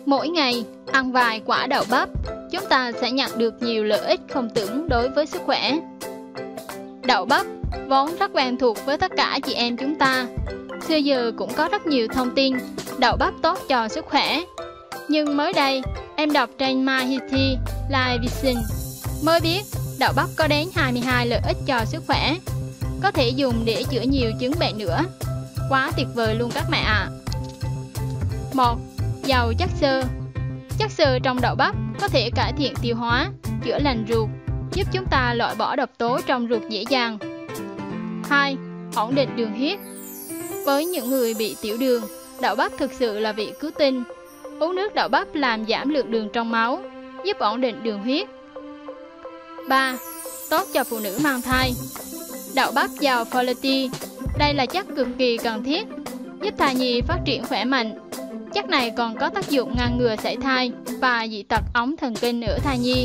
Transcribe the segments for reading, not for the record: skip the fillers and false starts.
Mỗi ngày ăn vài quả đậu bắp, chúng ta sẽ nhận được nhiều lợi ích không tưởng đối với sức khỏe. Đậu bắp vốn rất quen thuộc với tất cả chị em chúng ta. Xưa giờ cũng có rất nhiều thông tin đậu bắp tốt cho sức khỏe. Nhưng mới đây, em đọc trên My Healthy Lifestyle mới biết đậu bắp có đến 22 lợi ích cho sức khỏe. Có thể dùng để chữa nhiều chứng bệnh nữa. Quá tuyệt vời luôn các mẹ ạ! 1. Giàu chất xơ. Chất xơ trong đậu bắp có thể cải thiện tiêu hóa, chữa lành ruột, giúp chúng ta loại bỏ độc tố trong ruột dễ dàng. 2. Ổn định đường huyết. Với những người bị tiểu đường, đậu bắp thực sự là vị cứu tinh. Uống nước đậu bắp làm giảm lượng đường trong máu, giúp ổn định đường huyết. 3. Tốt cho phụ nữ mang thai. Đậu bắp giàu folate. Đây là chất cực kỳ cần thiết, giúp thai nhi phát triển khỏe mạnh. Chất này còn có tác dụng ngăn ngừa sảy thai và dị tật ống thần kinh ở thai nhi.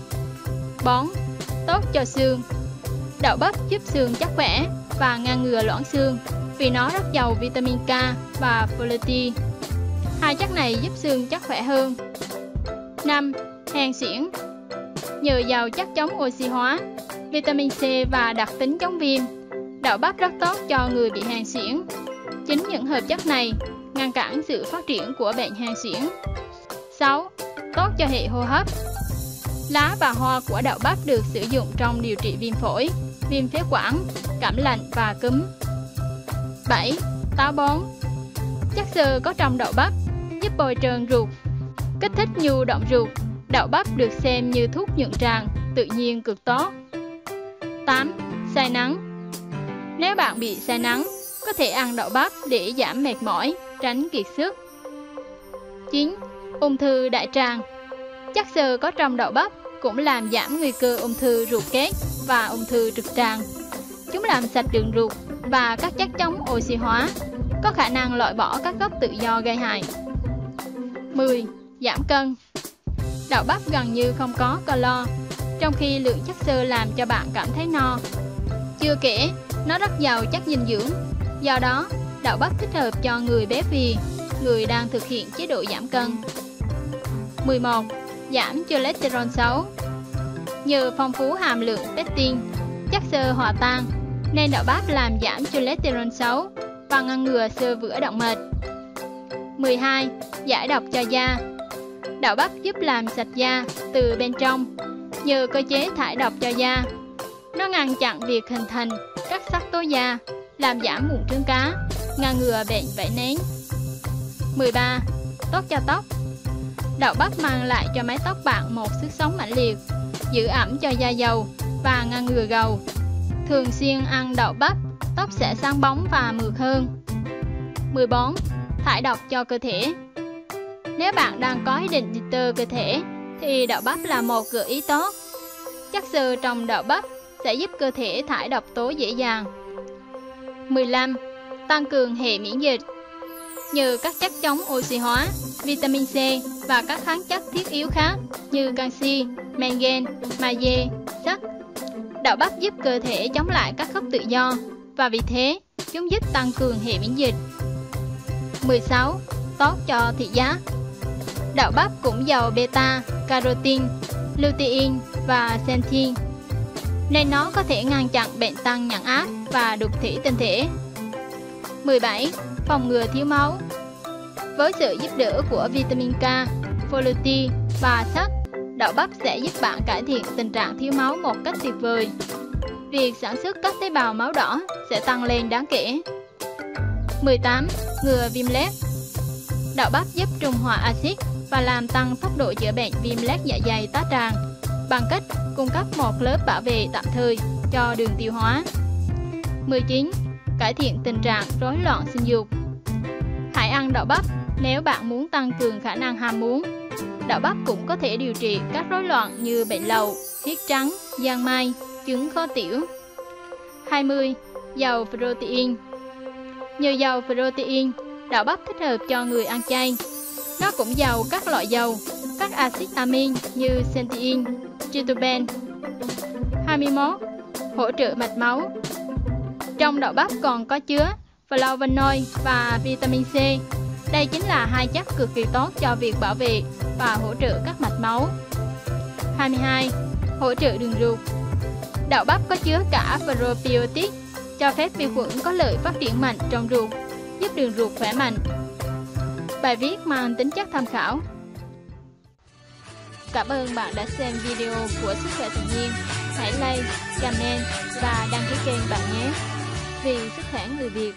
4. Tốt cho xương. Đậu bắp giúp xương chắc khỏe và ngăn ngừa loãng xương vì nó rất giàu vitamin K và folate. Hai chất này giúp xương chắc khỏe hơn. 5. Hen suyễn. Nhờ giàu chất chống oxy hóa, vitamin C và đặc tính chống viêm, đậu bắp rất tốt cho người bị hen suyễn. Chính những hợp chất này ngăn cản sự phát triển của bệnh hen suyễn. 6. Tốt cho hệ hô hấp. Lá và hoa của đậu bắp được sử dụng trong điều trị viêm phổi, viêm phế quản, cảm lạnh và cúm. 7. Táo bón. Chất xơ có trong đậu bắp giúp bôi trơn ruột, kích thích nhu động ruột. Đậu bắp được xem như thuốc nhuận tràng tự nhiên cực tốt. 8. Say nắng. Nếu bạn bị say nắng, có thể ăn đậu bắp để giảm mệt mỏi, tránh kiệt sức. 9. Ung thư đại tràng. Chất xơ có trong đậu bắp cũng làm giảm nguy cơ ung thư ruột kết và ung thư trực tràng. Chúng làm sạch đường ruột và các chất chống oxy hóa, có khả năng loại bỏ các gốc tự do gây hại. 10. Giảm cân. Đậu bắp gần như không có calo, trong khi lượng chất xơ làm cho bạn cảm thấy no. Chưa kể, nó rất giàu chất dinh dưỡng. Do đó, đậu bắp thích hợp cho người béo phì, người đang thực hiện chế độ giảm cân. 11. Giảm cholesterol xấu. Nhờ phong phú hàm lượng pectin, chất xơ hòa tan, nên đậu bắp làm giảm cholesterol xấu và ngăn ngừa xơ vữa động mạch. 12. Giải độc cho da. Đậu bắp giúp làm sạch da từ bên trong, nhờ cơ chế thải độc cho da. Nó ngăn chặn việc hình thành các sắc tố da, làm giảm mụn trứng cá, ngăn ngừa bệnh vảy nến. 13. Tốt cho tóc. Đậu bắp mang lại cho mái tóc bạn một sức sống mãnh liệt, giữ ẩm cho da dầu và ngăn ngừa gầu. Thường xuyên ăn đậu bắp, tóc sẽ sáng bóng và mượt hơn. 14. Thải độc cho cơ thể. Nếu bạn đang có ý định detox cơ thể, thì đậu bắp là một gợi ý tốt. Chất xơ trong đậu bắp sẽ giúp cơ thể thải độc tố dễ dàng. 15. Tăng cường hệ miễn dịch. Nhờ các chất chống oxy hóa, vitamin C và các khoáng chất thiết yếu khác như canxi, magie, magie, sắt, đậu bắp giúp cơ thể chống lại các gốc tự do và vì thế chúng giúp tăng cường hệ miễn dịch. 16. Tốt cho thị giác. Đậu bắp cũng giàu beta, carotene, lutein và xanthin, nên nó có thể ngăn chặn bệnh tăng nhãn áp và đục thủy tinh thể. 17. Phòng ngừa thiếu máu. Với sự giúp đỡ của vitamin K, folate và sắt, đậu bắp sẽ giúp bạn cải thiện tình trạng thiếu máu một cách tuyệt vời. Việc sản xuất các tế bào máu đỏ sẽ tăng lên đáng kể. 18. Ngừa viêm loét. Đậu bắp giúp trung hòa axit và làm tăng tốc độ chữa bệnh viêm loét dạ dày tá tràng bằng cách cung cấp một lớp bảo vệ tạm thời cho đường tiêu hóa. 19. Cải thiện tình trạng rối loạn sinh dục. Hãy ăn đậu bắp nếu bạn muốn tăng cường khả năng ham muốn. Đậu bắp cũng có thể điều trị các rối loạn như bệnh lậu, huyết trắng, giang mai, chứng khó tiểu. 20. Giàu protein. Nhờ giàu protein, đậu bắp thích hợp cho người ăn chay. Nó cũng giàu các loại dầu, các axit amin như xanthin, tryptophan. 21. Hỗ trợ mạch máu. Trong đậu bắp còn có chứa flavonoid và vitamin C. Đây chính là hai chất cực kỳ tốt cho việc bảo vệ và hỗ trợ các mạch máu. 22. Hỗ trợ đường ruột. Đậu bắp có chứa cả probiotic, cho phép vi khuẩn có lợi phát triển mạnh trong ruột, giúp đường ruột khỏe mạnh. Bài viết mang tính chất tham khảo. Cảm ơn bạn đã xem video của Sức khỏe tự nhiên. Hãy like, comment và đăng ký kênh bạn nhé. Vì sức khỏe người Việt.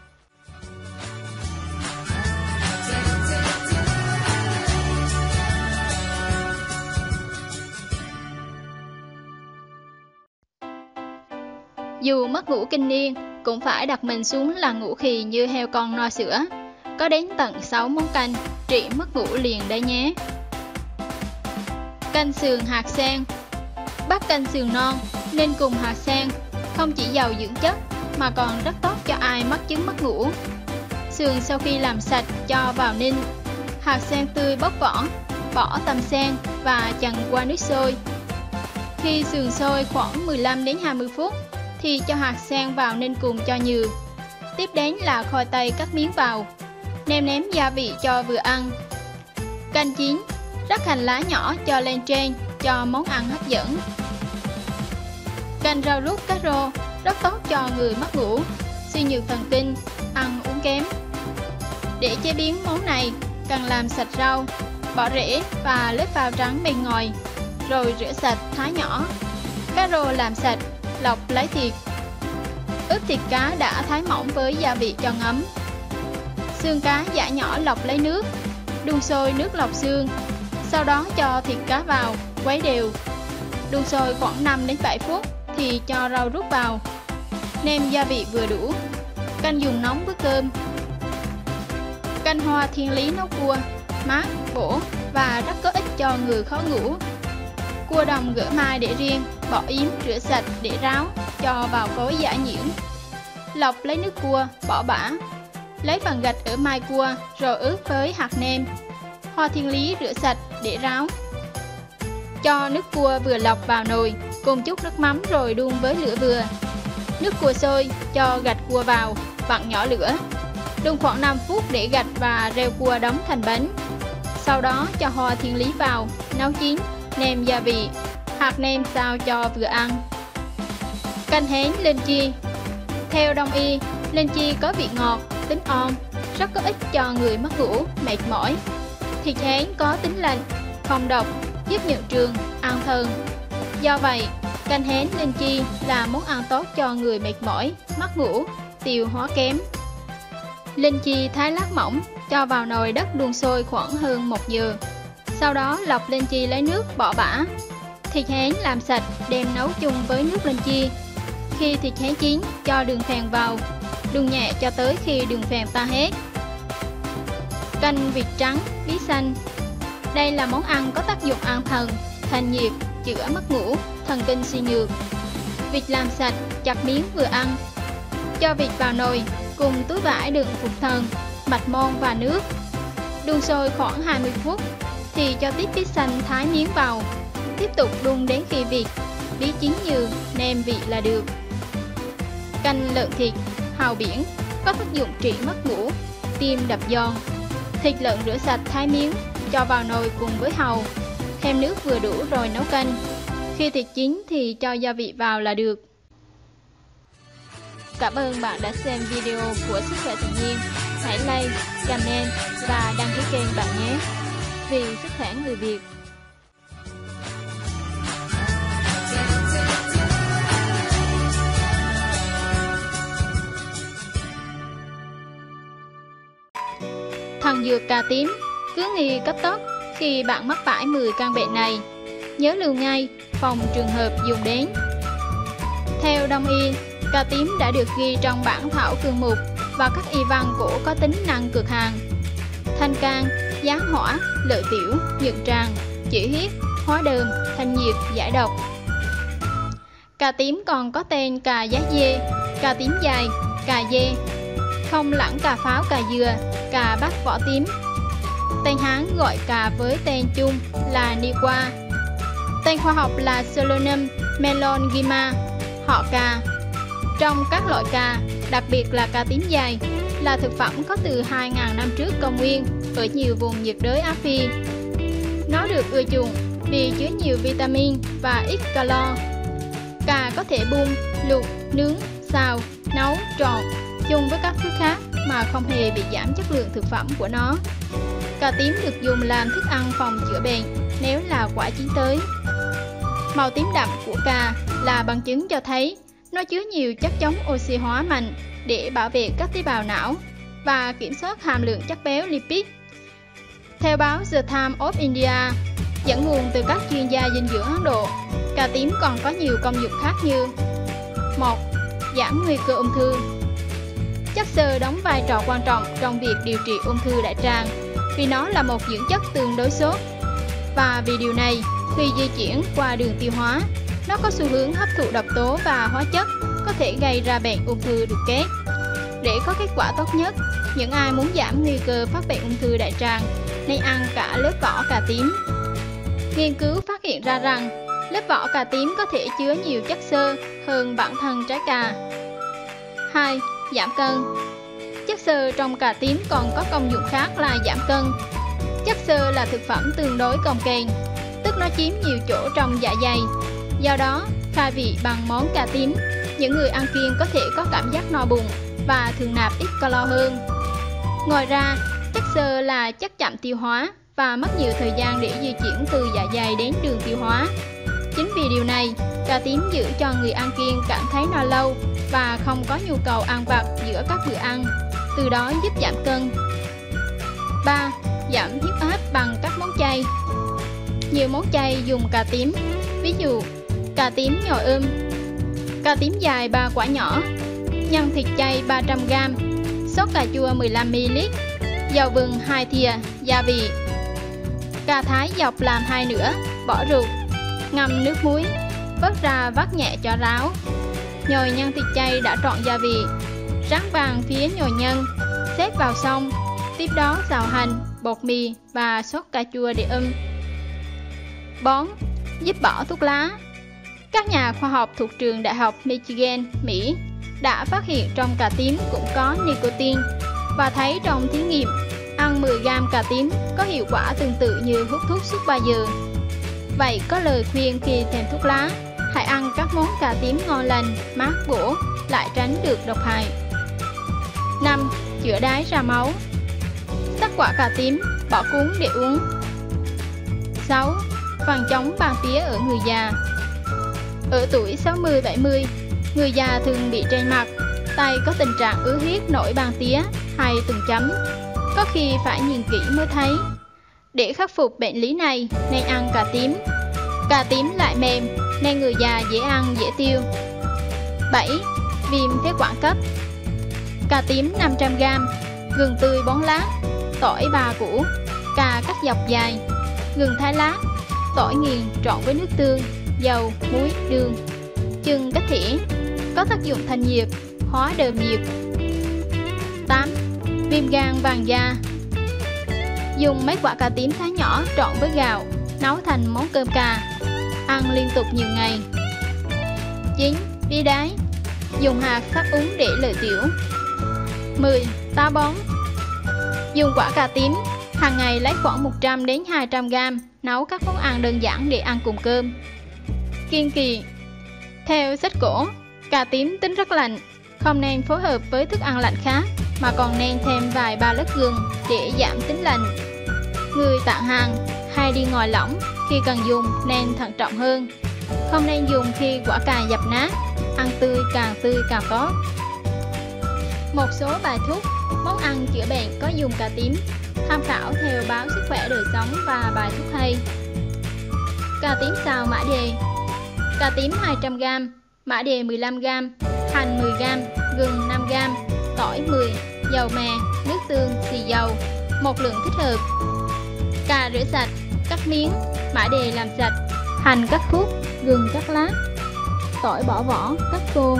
Dù mất ngủ kinh niên, cũng phải đặt mình xuống là ngủ khì như heo con no sữa. Có đến tận 6 món canh trị mất ngủ liền đấy nhé. Canh sườn hạt sen. Bát canh sườn non nên cùng hạt sen, không chỉ giàu dưỡng chất mà còn rất tốt cho ai mắc chứng mất ngủ. Sườn sau khi làm sạch cho vào ninh. Hạt sen tươi bóc vỏ, bỏ tăm sen và chần qua nước sôi. Khi sườn sôi khoảng 15 đến 20 phút thì cho hạt sen vào ninh cùng cho nhừ. Tiếp đến là khoai tây cắt miếng vào, nêm nếm gia vị cho vừa ăn. Canh chín, rắc hành lá nhỏ cho lên trên cho món ăn hấp dẫn. Canh rau rút cá rô rất tốt cho người mất ngủ, suy nhược thần kinh, ăn uống kém. Để chế biến món này, cần làm sạch rau, bỏ rễ và lớp phao trắng bên ngoài, rồi rửa sạch thái nhỏ. Cá rô làm sạch, lọc lấy thịt. Ướp thịt cá đã thái mỏng với gia vị cho ngấm. Xương cá giã nhỏ lọc lấy nước, đun sôi nước lọc xương. Sau đó cho thịt cá vào, quấy đều. Đun sôi khoảng 5 đến 7 phút thì cho rau rút vào. Nêm gia vị vừa đủ. Canh dùng nóng với cơm. Canh hoa thiên lý nấu cua, mát, bổ và rất có ích cho người khó ngủ. Cua đồng gỡ mai để riêng, bỏ yếm rửa sạch để ráo, cho vào cối giã nhuyễn. Lọc lấy nước cua, bỏ bã. Lấy phần gạch ở mai cua rồi ướp với hạt nêm. Hoa thiên lý rửa sạch để ráo. Cho nước cua vừa lọc vào nồi cùng chút nước mắm rồi đun với lửa vừa. Nước cua sôi, cho gạch cua vào, vặn nhỏ lửa. Đun khoảng 5 phút để gạch và rêu cua đóng thành bánh. Sau đó cho hoa thiên lý vào, nấu chín, nêm gia vị, hạt nêm sao cho vừa ăn. Canh hến linh chi. Theo Đông y, linh chi có vị ngọt, tính on, rất có ích cho người mất ngủ, mệt mỏi. Thịt hến có tính lạnh, không độc, giúp nhuận trường, an thần. Do vậy, canh hến linh chi là món ăn tốt cho người mệt mỏi, mất ngủ, tiêu hóa kém. Linh chi thái lát mỏng, cho vào nồi đất đun sôi khoảng hơn 1 giờ. Sau đó lọc linh chi lấy nước bỏ bã. Thịt hến làm sạch đem nấu chung với nước linh chi. Khi thịt hến chín, cho đường phèn vào, đun nhẹ cho tới khi đường phèn tan hết. Canh vịt trắng, bí xanh. Đây là món ăn có tác dụng an thần, thanh nhiệt, chữa mất ngủ, thần kinh suy nhược. Vịt làm sạch, chặt miếng vừa ăn. Cho vịt vào nồi cùng túi vải đựng phục thần, mạch môn và nước. Đun sôi khoảng 20 phút thì cho tiếp bí xanh thái miếng vào. Tiếp tục đun đến khi vịt, bí chín nhừ, nêm vị là được. Canh lợn thịt, hàu biển, có tác dụng trị mất ngủ, tim đập giòn. Thịt lợn rửa sạch thái miếng, cho vào nồi cùng với hàu. Thêm nước vừa đủ rồi nấu canh. Khi thịt chín thì cho gia vị vào là được. Cảm ơn bạn đã xem video của Sức khỏe tự nhiên. Hãy like, comment và đăng ký kênh bạn nhé. Vì sức khỏe người Việt. Thần dược cà tím, cứ nghi cấp tốc khi bạn mắc phải 10 căn bệnh này. Nhớ lưu ngay, phòng trường hợp dùng đến. Theo Đông y, cà tím đã được ghi trong bản thảo cương mục và các y văn cổ có tính năng cực hàn. Thanh can, giáng hỏa, lợi tiểu, nhuận tràng, chỉ huyết, hóa đờm, thanh nhiệt, giải độc. Cà tím còn có tên cà giá dê, cà tím dài, cà dê, không lẫn cà pháo, cà dừa, cà bát vỏ tím. Tên Hán gọi cà với tên chung là Niqua. Tên khoa học là Solanum melongema, họ cà. Trong các loại cà, đặc biệt là cà tím dài, là thực phẩm có từ 2.000 năm trước công nguyên ở nhiều vùng nhiệt đới Á Phi. Nó được ưa chuộng vì chứa nhiều vitamin và ít calo. Cà có thể bung, luộc, nướng, xào, nấu, trộn chung với các thứ khác mà không hề bị giảm chất lượng thực phẩm của nó. Cà tím được dùng làm thức ăn phòng chữa bệnh nếu là quả chín tới. Màu tím đậm của cà là bằng chứng cho thấy nó chứa nhiều chất chống oxy hóa mạnh để bảo vệ các tế bào não và kiểm soát hàm lượng chất béo lipid. Theo báo The Times of India, dẫn nguồn từ các chuyên gia dinh dưỡng Ấn Độ, cà tím còn có nhiều công dụng khác như: 1. Giảm nguy cơ ung thư. Chất xơ đóng vai trò quan trọng trong việc điều trị ung thư đại tràng vì nó là một dưỡng chất tương đối xốp. Và vì điều này, khi di chuyển qua đường tiêu hóa, nó có xu hướng hấp thụ độc tố và hóa chất có thể gây ra bệnh ung thư ruột kết. Để có kết quả tốt nhất, những ai muốn giảm nguy cơ phát bệnh ung thư đại tràng nên ăn cả lớp vỏ cà tím. Nghiên cứu phát hiện ra rằng lớp vỏ cà tím có thể chứa nhiều chất xơ hơn bản thân trái cà. 2. Giảm cân. Chất xơ trong cà tím còn có công dụng khác là giảm cân. Chất xơ là thực phẩm tương đối cồng kềnh, tức nó chiếm nhiều chỗ trong dạ dày. Do đó, khai vị bằng món cà tím, những người ăn kiêng có thể có cảm giác no bụng và thường nạp ít calo hơn. Ngoài ra, chất xơ là chất chậm tiêu hóa và mất nhiều thời gian để di chuyển từ dạ dày đến đường tiêu hóa. Chính vì điều này, cà tím giữ cho người ăn kiêng cảm thấy no lâu và không có nhu cầu ăn vặt giữa các bữa ăn, từ đó giúp giảm cân. 3. Giảm huyết áp bằng các món chay. Nhiều món chay dùng cà tím, ví dụ cà tím nhồi cà tím dài 3 quả nhỏ, nhân thịt chay 300g, sốt cà chua 15ml, dầu vừng 2 thìa, gia vị. Cà thái dọc làm 2 nửa, bỏ ruột, ngâm nước muối, vớt ra vắt nhẹ cho ráo. Nhồi nhân thịt chay đã trộn gia vị, rán vàng phía nhồi nhân, xếp vào xong, tiếp đó xào hành, bột mì và sốt cà chua để Bón, giúp bỏ thuốc lá. Các nhà khoa học thuộc trường Đại học Michigan, Mỹ đã phát hiện trong cà tím cũng có nicotine và thấy trong thí nghiệm ăn 10g cà tím có hiệu quả tương tự như hút thuốc suốt 3 giờ. Vậy có lời khuyên khi thèm thuốc lá, hãy ăn các món cà tím ngon lành, mát bổ, lại tránh được độc hại. 5. Chữa đái ra máu. Sắc quả cà tím, bỏ cuống để uống. 6. Phòng chống ban tía ở người già. Ở tuổi 60-70, người già thường bị trên mặt, tay có tình trạng ứ huyết nổi ban tía hay từng chấm, có khi phải nhìn kỹ mới thấy. Để khắc phục bệnh lý này nên ăn cà tím. Cà tím lại mềm nên người già dễ ăn dễ tiêu. 7. Viêm phế quản cấp. Cà tím 500g, gừng tươi 4 lát, tỏi 3 củ, cà cắt dọc dài, gừng thái lát, tỏi nghiền trộn với nước tương, dầu, muối, đường, chưng cách thỉa, có tác dụng thanh nhiệt, hóa đờm nhiệt. 8. Viêm gan vàng da. Dùng mấy quả cà tím thái nhỏ trộn với gạo, nấu thành món cơm cà, ăn liên tục nhiều ngày. 9. Bí đái. Dùng hạt sắc uống để lợi tiểu. 10. Táo bón. Dùng quả cà tím, hàng ngày lấy khoảng 100 đến 200g, nấu các món ăn đơn giản để ăn cùng cơm. Kiêng kỵ. Theo sách cổ, cà tím tính rất lạnh, không nên phối hợp với thức ăn lạnh khác, mà còn nên thêm vài ba lát gừng để giảm tính lạnh. Người tạng hàng hay đi ngoài lỏng khi cần dùng nên thận trọng hơn, không nên dùng khi quả cà dập nát, ăn tươi càng tốt. Một số bài thuốc, món ăn chữa bệnh có dùng cà tím, tham khảo theo báo Sức khỏe đời sống và bài thuốc hay. Cà tím xào mã đề. Cà tím 200g, mã đề 15g, hành 10g, gừng 5g, tỏi 10, dầu mè, nước tương, xì dầu, một lượng thích hợp. Cà rửa sạch, cắt miếng, mã đề làm sạch, hành cắt khúc, gừng cắt lát, tỏi bỏ vỏ, cắt khô.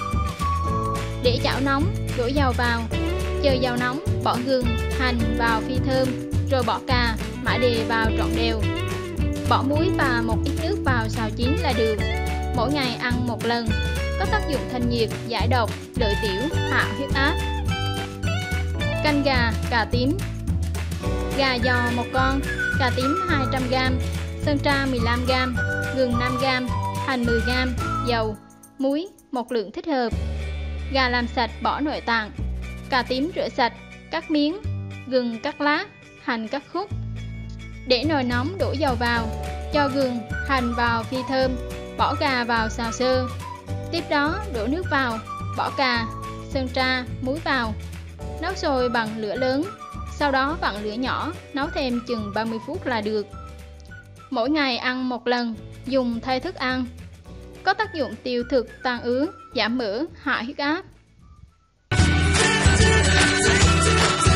Để chảo nóng, đổ dầu vào, chờ dầu nóng, bỏ gừng, hành vào phi thơm, rồi bỏ cà, mã đề vào trộn đều. Bỏ muối và một ít nước vào xào chín là được. Mỗi ngày ăn một lần, có tác dụng thanh nhiệt, giải độc, lợi tiểu, hạ huyết áp. Canh gà, cà tím. Gà giò 1 con, cà tím 200g, sơn tra 15g, gừng 5g, hành 10g, dầu, muối, một lượng thích hợp. Gà làm sạch bỏ nội tạng. Cà tím rửa sạch, cắt miếng, gừng cắt lá, hành cắt khúc. Để nồi nóng đổ dầu vào, cho gừng, hành vào phi thơm, bỏ gà vào xào sơ. Tiếp đó đổ nước vào, bỏ cà, sơn tra, muối vào. Nấu sôi bằng lửa lớn, sau đó vặn lửa nhỏ, nấu thêm chừng 30 phút là được. Mỗi ngày ăn 1 lần, dùng thay thức ăn. Có tác dụng tiêu thực, tan ứ, giảm mỡ, hạ huyết áp.